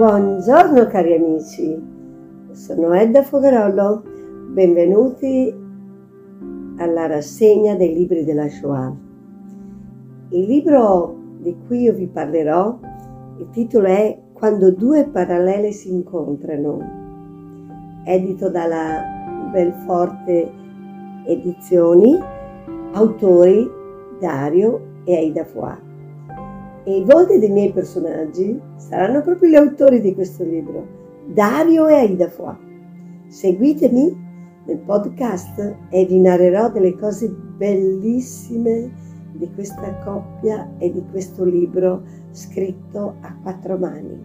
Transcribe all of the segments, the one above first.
Buongiorno cari amici, sono Edda Fogarollo, benvenuti alla rassegna dei libri della Shoah. Il libro di cui io vi parlerò, il titolo è Quando due parallele si incontrano, edito dalla Belforte Edizioni, autori Dario e Aida Foà. E i volti dei miei personaggi saranno proprio gli autori di questo libro, Dario e Aida Foà. Seguitemi nel podcast e vi narrerò delle cose bellissime di questa coppia e di questo libro scritto a quattro mani.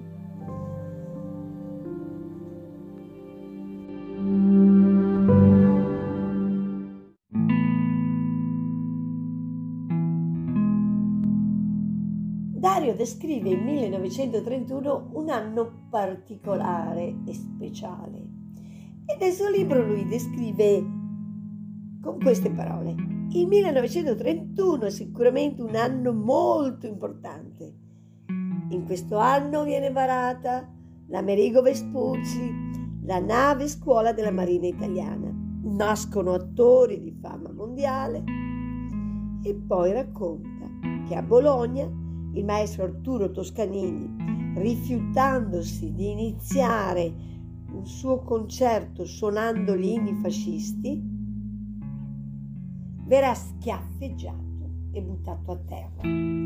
Dario descrive il 1931 un anno particolare e speciale e nel suo libro lui descrive con queste parole: il 1931 è sicuramente un anno molto importante. In questo anno viene varata l'Amerigo Vespucci, la nave scuola della Marina Italiana. Nascono attori di fama mondiale e poi racconta che a Bologna il maestro Arturo Toscanini, rifiutandosi di iniziare un suo concerto suonando gli inni fascisti, verrà schiaffeggiato e buttato a terra.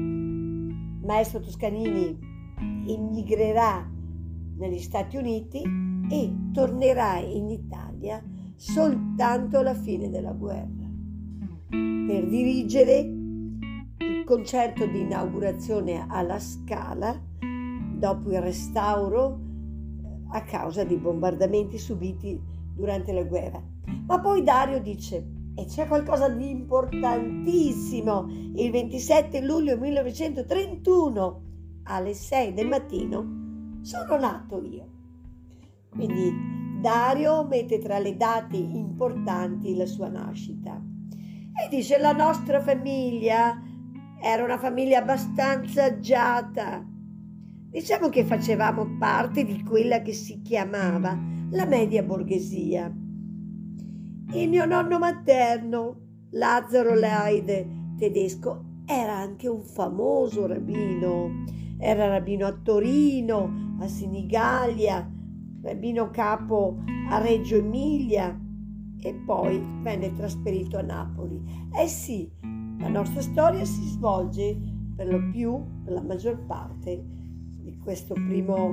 Il maestro Toscanini emigrerà negli Stati Uniti e tornerà in Italia soltanto alla fine della guerra per dirigere il concerto di inaugurazione alla Scala dopo il restauro a causa di bombardamenti subiti durante la guerra. Ma poi Dario dice: e c'è qualcosa di importantissimo, il 27 luglio 1931 alle 6 del mattino sono nato io. Quindi Dario mette tra le date importanti la sua nascita e dice: la nostra famiglia era una famiglia abbastanza agiata. Diciamo che facevamo parte di quella che si chiamava la media borghesia. Il mio nonno materno, Lazzaro Leide, tedesco, era anche un famoso rabbino. Era rabbino a Torino, a Senigallia, rabbino capo a Reggio Emilia e poi venne trasferito a Napoli. Sì, la nostra storia si svolge per lo più, per la maggior parte di questo primo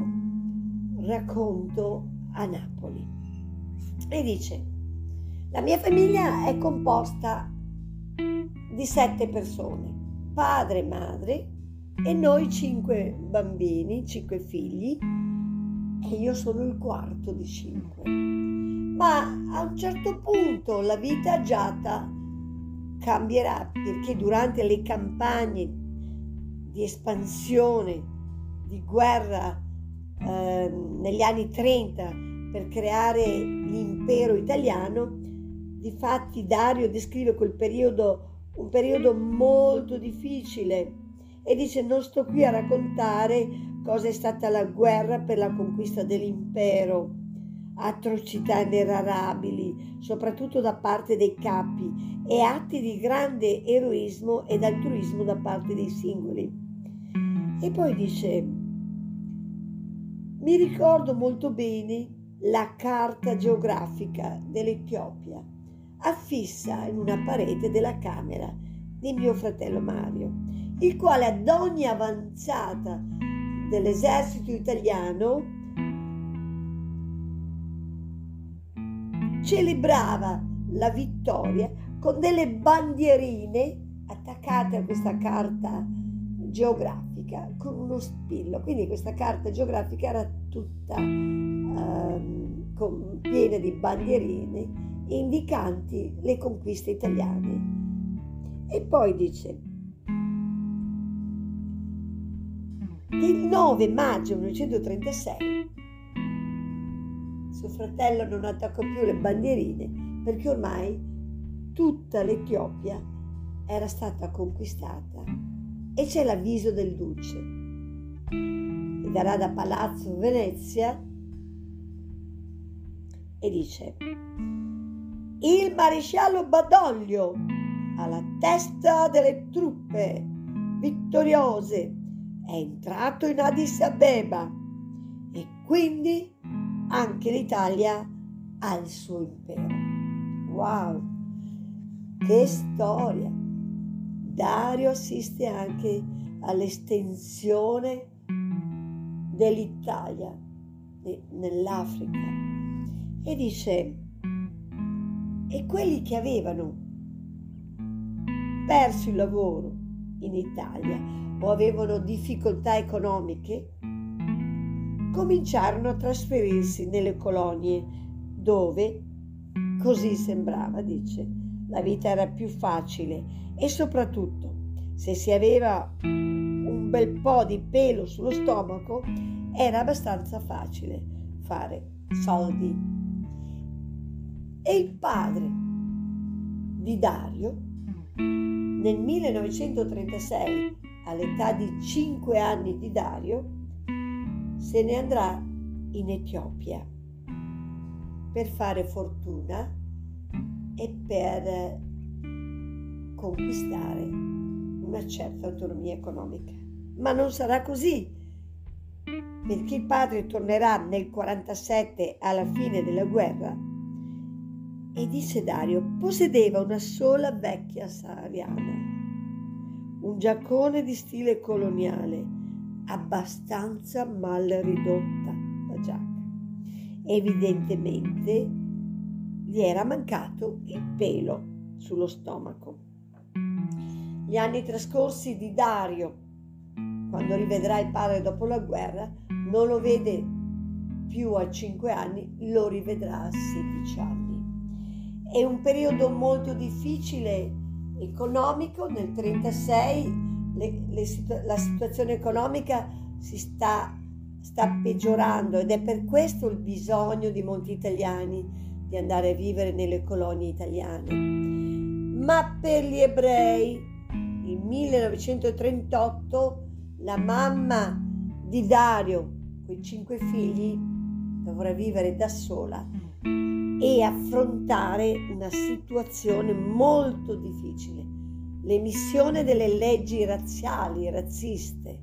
racconto a Napoli. E dice: la mia famiglia è composta di 7 persone, padre, madre e noi 5 bambini, 5 figli, e io sono il quarto di 5. Ma a un certo punto la vita agiata cambierà, perché durante le campagne di espansione, di guerra negli anni 30 per creare l'impero italiano, difatti Dario descrive quel periodo, un periodo molto difficile, e dice: non sto qui a raccontare cosa è stata la guerra per la conquista dell'impero, atrocità inerarabili, soprattutto da parte dei capi, e atti di grande eroismo ed altruismo da parte dei singoli. E poi dice: mi ricordo molto bene la carta geografica dell'Etiopia affissa in una parete della camera di mio fratello Mario, il quale ad ogni avanzata dell'esercito italiano celebrava la vittoria con delle bandierine attaccate a questa carta geografica con uno spillo. Quindi questa carta geografica era tutta piena di bandierine indicanti le conquiste italiane. E poi dice: il 9 maggio 1936 suo fratello non attaccò più le bandierine perché ormai tutta l'Etiopia era stata conquistata e c'è l'avviso del duce. che darà da Palazzo Venezia, e dice: il maresciallo Badoglio alla testa delle truppe vittoriose è entrato in Addis Abeba e quindi anche l'Italia ha il suo impero. Wow, che storia! Dario assiste anche all'estensione dell'Italia nell'Africa e dice: e quelli che avevano perso il lavoro in Italia o avevano difficoltà economiche cominciarono a trasferirsi nelle colonie dove, così sembrava, dice, la vita era più facile e soprattutto se si aveva un bel po' di pelo sullo stomaco era abbastanza facile fare soldi. E il padre di Dario nel 1936, all'età di 5 anni di Dario, se ne andrà in Etiopia per fare fortuna e per conquistare una certa autonomia economica. Ma non sarà così, perché il padre tornerà nel 47 alla fine della guerra e dice Dario possedeva una sola vecchia sahariana, un giaccone di stile coloniale abbastanza mal ridotta la giacca. Evidentemente gli era mancato il pelo sullo stomaco. Gli anni trascorsi di Dario, quando rivedrà il padre dopo la guerra, non lo vede più a 5 anni, lo rivedrà a 16 anni. È un periodo molto difficile economico. Nel 1936 la situazione economica si sta peggiorando ed è per questo il bisogno di molti italiani di andare a vivere nelle colonie italiane. Ma per gli ebrei, nel 1938, la mamma di Dario, con i 5 figli, dovrà vivere da sola e affrontare una situazione molto difficile. L'emissione delle leggi razziali, razziste.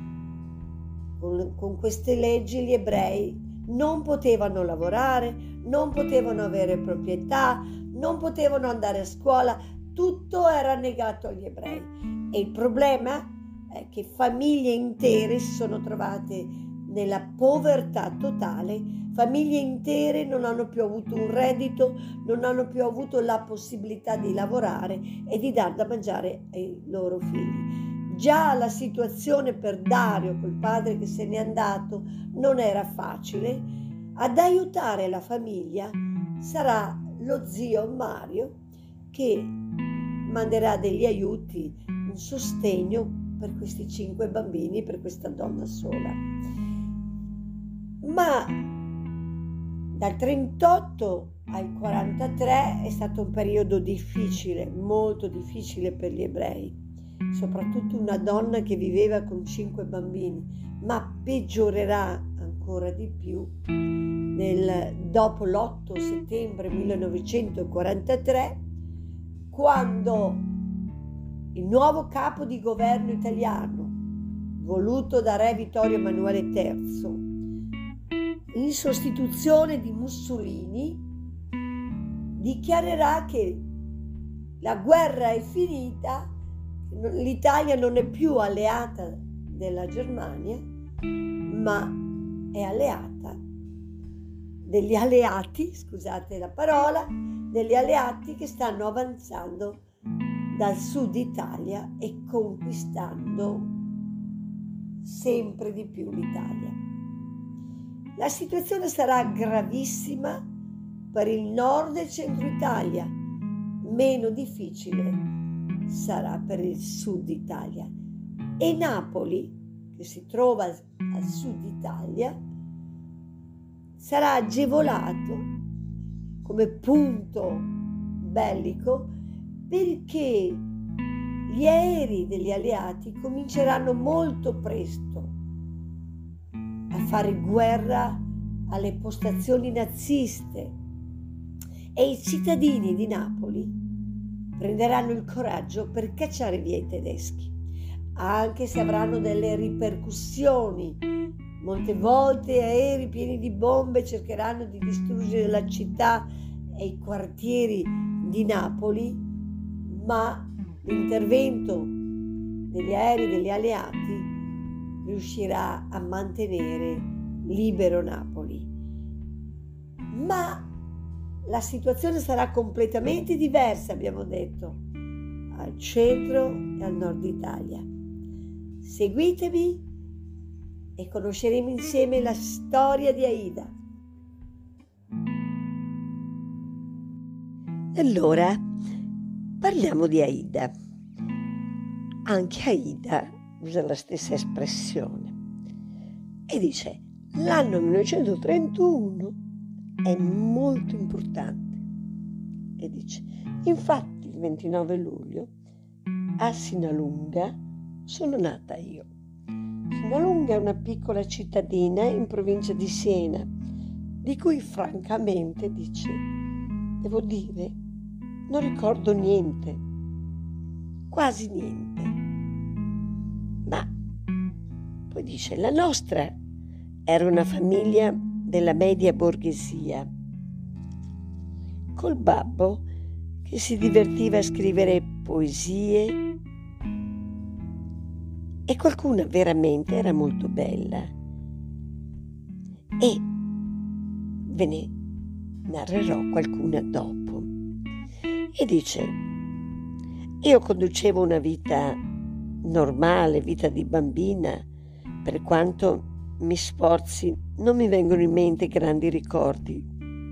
Con queste leggi gli ebrei non potevano lavorare, non potevano avere proprietà, non potevano andare a scuola, tutto era negato agli ebrei. E il problema è che famiglie intere si sono trovate nella povertà totale, famiglie intere non hanno più avuto un reddito, non hanno più avuto la possibilità di lavorare e di dar da mangiare ai loro figli. Già la situazione per Dario, col padre che se n'è andato, non era facile. Ad aiutare la famiglia sarà lo zio Mario, che manderà degli aiuti, un sostegno per questi 5 bambini, per questa donna sola. Ma dal 38 al 43 è stato un periodo difficile, molto difficile per gli ebrei, soprattutto una donna che viveva con 5 bambini, ma peggiorerà ancora di più dopo l'8 settembre 1943, quando il nuovo capo di governo italiano, voluto da re Vittorio Emanuele III, in sostituzione di Mussolini, dichiarerà che la guerra è finita, l'Italia non è più alleata della Germania, ma è alleata degli alleati, scusate la parola, degli alleati che stanno avanzando dal sud Italia e conquistando sempre di più l'Italia. La situazione sarà gravissima per il nord e centro Italia, meno difficile sarà per il sud Italia. E Napoli, che si trova al sud Italia, sarà agevolato come punto bellico perché gli aerei degli alleati cominceranno molto presto fare guerra alle postazioni naziste e i cittadini di Napoli prenderanno il coraggio per cacciare via i tedeschi, anche se avranno delle ripercussioni. Molte volte aerei pieni di bombe cercheranno di distruggere la città e i quartieri di Napoli, ma l'intervento degli aerei degli alleati riuscirà a mantenere libero Napoli. Ma la situazione sarà completamente diversa, abbiamo detto, al centro e al nord Italia. Seguitemi e conosceremo insieme la storia di Aida. Allora, parliamo di Aida. Anche Aida usa la stessa espressione e dice: l'anno 1931 è molto importante. E dice: infatti il 29 luglio a Sinalunga sono nata io. Sinalunga è una piccola cittadina in provincia di Siena, di cui francamente, dice, devo dire, non ricordo niente, quasi niente. Ma poi dice: la nostra era una famiglia della media borghesia, col babbo che si divertiva a scrivere poesie e qualcuna veramente era molto bella. E ve ne narrerò qualcuna dopo. E dice: io conducevo una vita normale, vita di bambina, per quanto mi sforzi non mi vengono in mente grandi ricordi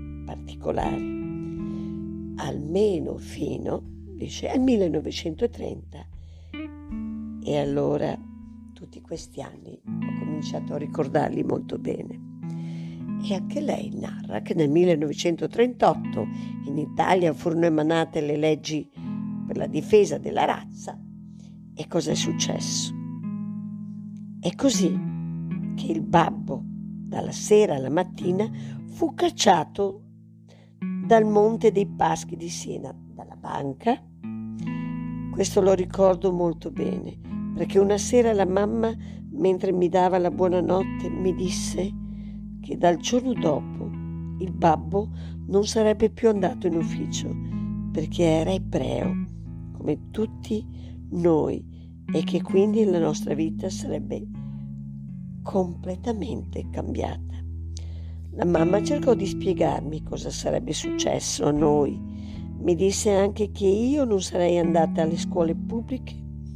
particolari, almeno fino, dice, al 1930. E allora tutti questi anni ho cominciato a ricordarli molto bene. E anche lei narra che nel 1938 in Italia furono emanate le leggi per la difesa della razza. E cosa è successo? È così che il babbo, dalla sera alla mattina, fu cacciato dal Monte dei Paschi di Siena, dalla banca. Questo lo ricordo molto bene, perché una sera la mamma, mentre mi dava la buonanotte, mi disse che dal giorno dopo il babbo non sarebbe più andato in ufficio, perché era ebreo, come tutti noi, e che quindi la nostra vita sarebbe completamente cambiata. La mamma cercò di spiegarmi cosa sarebbe successo a noi. Mi disse anche che io non sarei andata alle scuole pubbliche.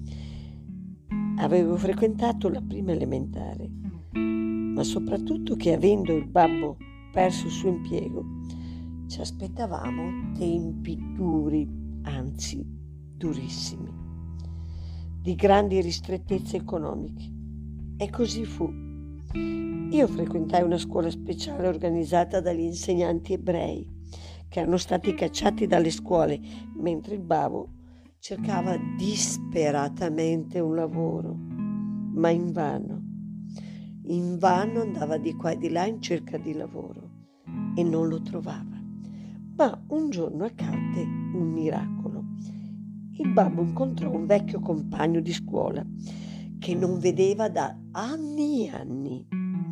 Avevo frequentato la prima elementare, ma soprattutto che, avendo il babbo perso il suo impiego, ci aspettavamo tempi duri, anzi durissimi, di grandi ristrettezze economiche. E così fu. Io frequentai una scuola speciale organizzata dagli insegnanti ebrei, che erano stati cacciati dalle scuole, mentre il babbo cercava disperatamente un lavoro, ma invano. Invano andava di qua e di là in cerca di lavoro e non lo trovava. Ma un giorno accadde un miracolo. Il babbo incontrò un vecchio compagno di scuola che non vedeva da anni e anni.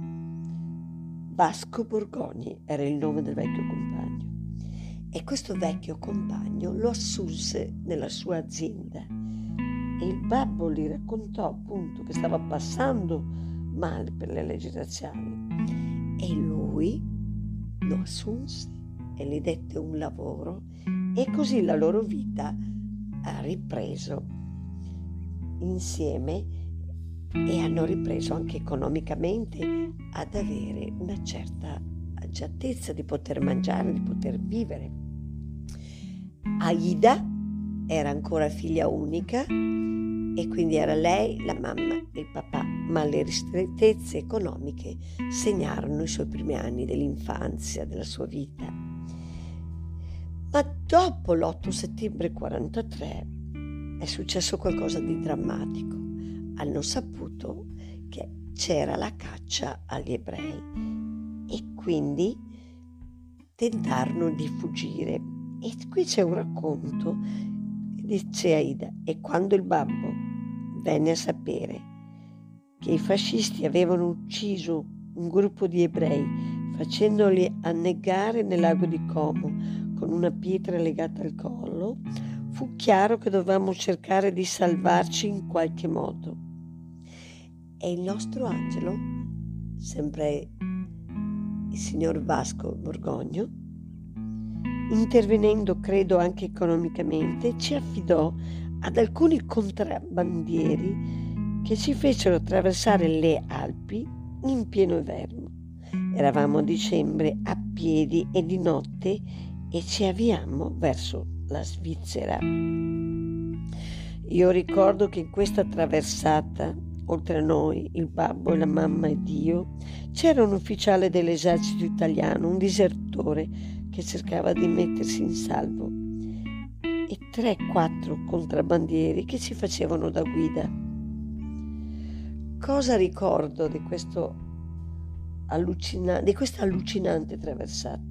Vasco Borgogni era il nome del vecchio compagno. E questo vecchio compagno lo assunse nella sua azienda. E il babbo gli raccontò appunto che stava passando male per le leggi razziali. E lui lo assunse e gli dette un lavoro, e così la loro vita ha ripreso insieme e hanno ripreso anche economicamente ad avere una certa agiatezza di poter mangiare, di poter vivere. Aida era ancora figlia unica e quindi era lei, la mamma e il papà, ma le ristrettezze economiche segnarono i suoi primi anni dell'infanzia, della sua vita. Ma dopo l'8 settembre 43 è successo qualcosa di drammatico. Hanno saputo che c'era la caccia agli ebrei e quindi tentarono di fuggire. E qui c'è un racconto, dice Aida, e quando il babbo venne a sapere che i fascisti avevano ucciso un gruppo di ebrei facendoli annegare nel lago di Como con una pietra legata al collo, fu chiaro che dovevamo cercare di salvarci in qualche modo. E il nostro angelo, sempre il signor Vasco Borgogno, intervenendo credo anche economicamente, ci affidò ad alcuni contrabbandieri che ci fecero attraversare le Alpi in pieno inverno. Eravamo a dicembre, a piedi e di notte, e ci avviammo verso la Svizzera. Io ricordo che in questa traversata, oltre a noi, il babbo e la mamma ed io, c'era un ufficiale dell'esercito italiano, un disertore che cercava di mettersi in salvo, e 3-4 contrabbandieri che ci facevano da guida. Cosa ricordo di questa allucinante traversata?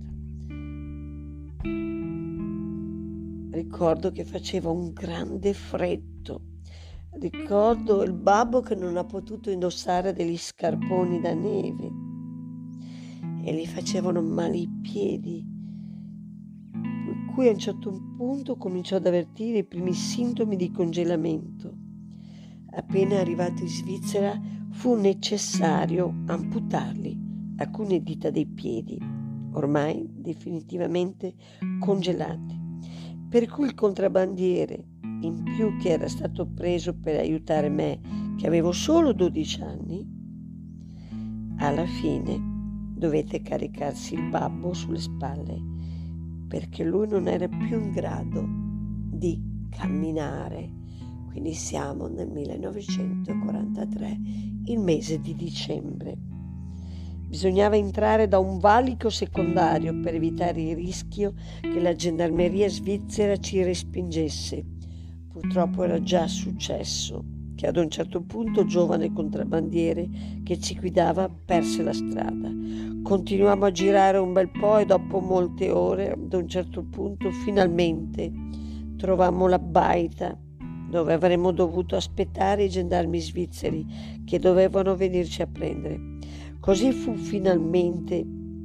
Ricordo che faceva un grande freddo. Ricordo il babbo che non ha potuto indossare degli scarponi da neve e gli facevano male i piedi, per cui a un certo punto cominciò ad avvertire i primi sintomi di congelamento. Appena arrivato in Svizzera fu necessario amputargli alcune dita dei piedi, ormai definitivamente congelati, per cui il contrabbandiere, in più che era stato preso per aiutare me, che avevo solo 12 anni, alla fine dovette caricarsi il babbo sulle spalle, perché lui non era più in grado di camminare. Quindi siamo nel 1943, il mese di dicembre. Bisognava entrare da un valico secondario per evitare il rischio che la gendarmeria svizzera ci respingesse. Purtroppo era già successo che ad un certo punto il giovane contrabbandiere che ci guidava perse la strada. Continuammo a girare un bel po' e dopo molte ore, ad un certo punto, finalmente trovammo la baita dove avremmo dovuto aspettare i gendarmi svizzeri che dovevano venirci a prendere. Così fu finalmente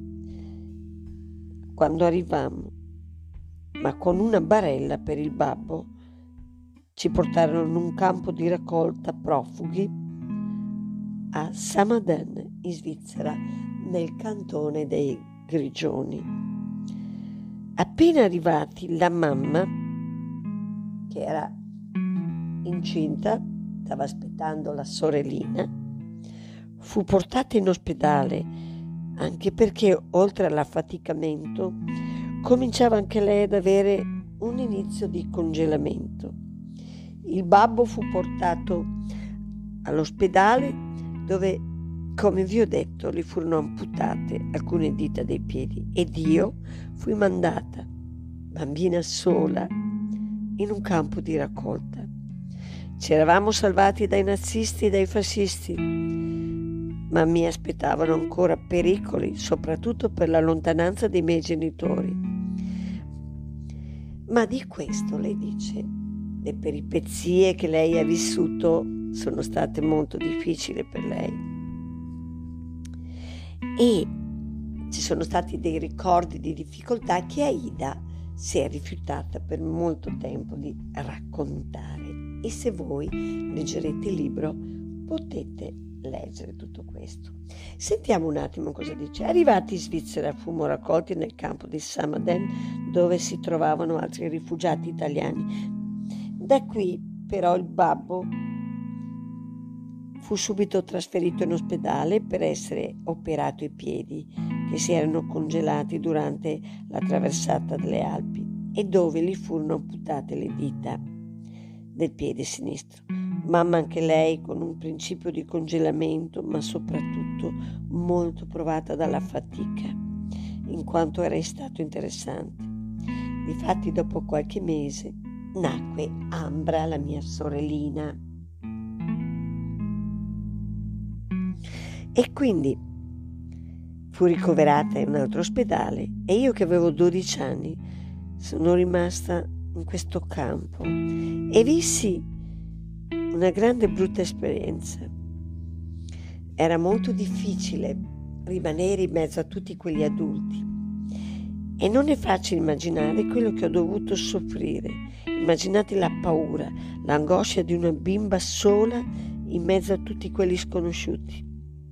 quando arrivammo, ma con una barella per il babbo ci portarono in un campo di raccolta profughi a Samaden in Svizzera, nel cantone dei Grigioni. Appena arrivati, la mamma, che era incinta, stava aspettando la sorellina, fu portata in ospedale, anche perché oltre all'affaticamento cominciava anche lei ad avere un inizio di congelamento. Il babbo fu portato all'ospedale dove, come vi ho detto, gli furono amputate alcune dita dei piedi ed io fui mandata, bambina sola, in un campo di raccolta. Ci eravamo salvati dai nazisti e dai fascisti, ma mi aspettavano ancora pericoli, soprattutto per la lontananza dei miei genitori. Ma di questo lei dice, le peripezie che lei ha vissuto sono state molto difficili per lei e ci sono stati dei ricordi di difficoltà che Aida si è rifiutata per molto tempo di raccontare. E se voi leggerete il libro potete leggere tutto questo. Sentiamo un attimo cosa dice. Arrivati in Svizzera fummo raccolti nel campo di Samaden dove si trovavano altri rifugiati italiani. Da qui però il babbo fu subito trasferito in ospedale per essere operato ai piedi che si erano congelati durante la traversata delle Alpi e dove gli furono amputate le dita del piede sinistro. Mamma anche lei con un principio di congelamento, ma soprattutto molto provata dalla fatica, in quanto era in stato interessante. Difatti dopo qualche mese nacque Ambra, la mia sorellina. E quindi fu ricoverata in un altro ospedale e io, che avevo 12 anni, sono rimasta in questo campo e vissi una grande brutta esperienza. Era molto difficile rimanere in mezzo a tutti quegli adulti e non è facile immaginare quello che ho dovuto soffrire. Immaginate la paura, l'angoscia di una bimba sola in mezzo a tutti quelli sconosciuti.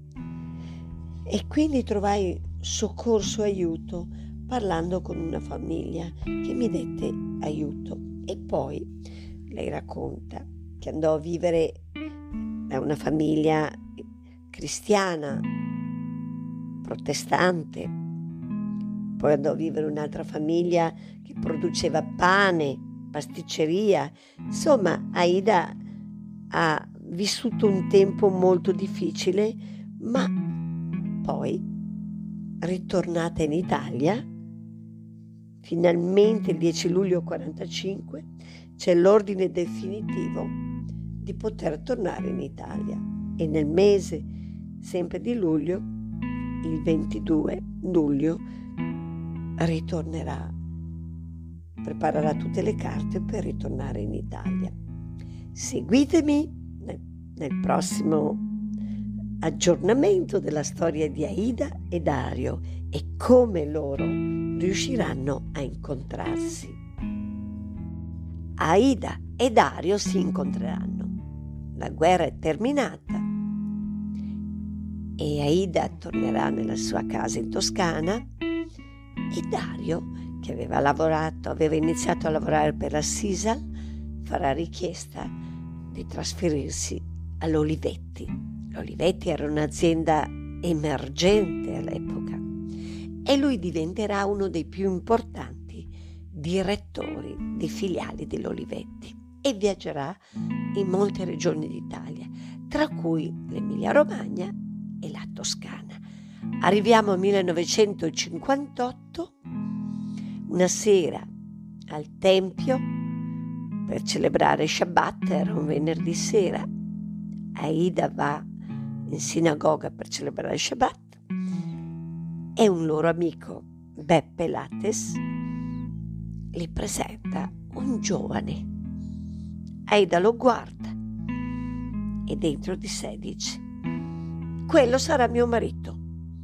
E quindi trovai soccorso e aiuto parlando con una famiglia che mi dette aiuto. E poi lei racconta che andò a vivere da una famiglia cristiana, protestante, poi andò a vivere in un'altra famiglia che produceva pane, pasticceria. Insomma, Aida ha vissuto un tempo molto difficile, ma poi, ritornata in Italia, finalmente il 10 luglio 45 c'è l'ordine definitivo di poter tornare in Italia e nel mese sempre di luglio, il 22 luglio, ritornerà, preparerà tutte le carte per ritornare in Italia. Seguitemi nel prossimo aggiornamento della storia di Aida e Dario e come loro riusciranno a incontrarsi. Aida e Dario si incontreranno. La guerra è terminata e Aida tornerà nella sua casa in Toscana e Dario, che aveva iniziato a lavorare per la Sisal, farà richiesta di trasferirsi all'Olivetti. L'Olivetti era un'azienda emergente all'epoca e lui diventerà uno dei più importanti direttori di filiali dell'Olivetti e viaggerà in molte regioni d'Italia, tra cui l'Emilia-Romagna e la Toscana. Arriviamo al 1958, una sera al Tempio per celebrare Shabbat, era un venerdì sera. Aida va in sinagoga per celebrare Shabbat e un loro amico, Beppe Lattes, li presenta un giovane. Aida lo guarda e dentro di sé dice: quello sarà mio marito.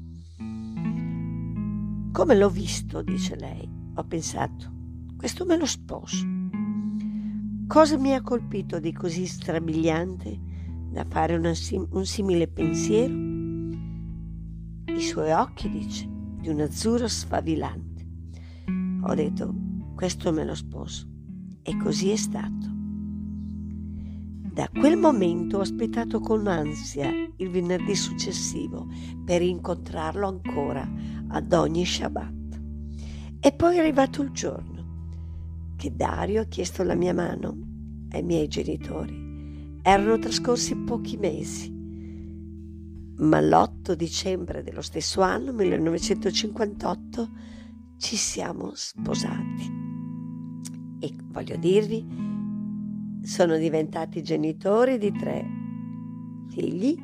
Come l'ho visto, dice lei, ho pensato, questo me lo sposo. Cosa mi ha colpito di così strabiliante da fare un simile pensiero? I suoi occhi, dice, di un azzurro sfavillante. Ho detto, questo me lo sposo. E così è stato. Da quel momento ho aspettato con ansia il venerdì successivo per incontrarlo ancora ad ogni Shabbat. E poi è arrivato il giorno che Dario ha chiesto la mia mano ai miei genitori. Erano trascorsi pochi mesi, ma l'8 dicembre dello stesso anno, 1958, ci siamo sposati. E voglio dirvi, sono diventati genitori di 3 figli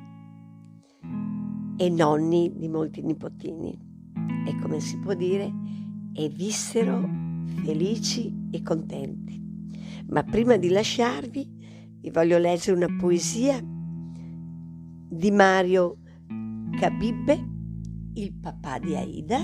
e nonni di molti nipotini. E come si può dire, e vissero felici e contenti. Ma prima di lasciarvi, vi voglio leggere una poesia di Mario Cabibbe, il papà di Aida,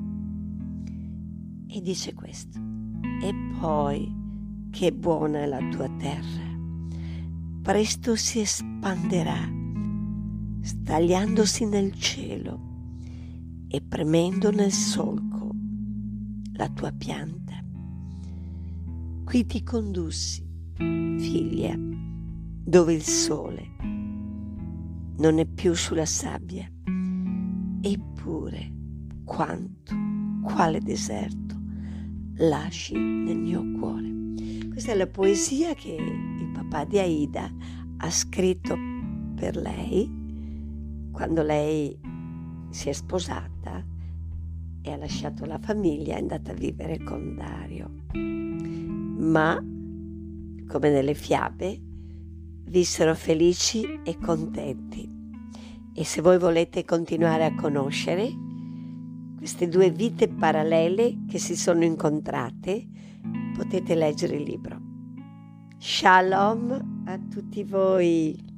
e dice questo: e poi che buona è la tua terra, presto si espanderà, stagliandosi nel cielo e premendo nel solco la tua pianta. Qui ti condussi, figlia, dove il sole non è più sulla sabbia, eppure quale deserto lasci nel mio cuore. Questa è la poesia che il papà di Aida ha scritto per lei quando lei si è sposata e ha lasciato la famiglia, è andata a vivere con Dario. Ma, come nelle fiabe, vissero felici e contenti. E se voi volete continuare a conoscere queste due vite parallele che si sono incontrate, potete leggere il libro. Shalom a tutti voi.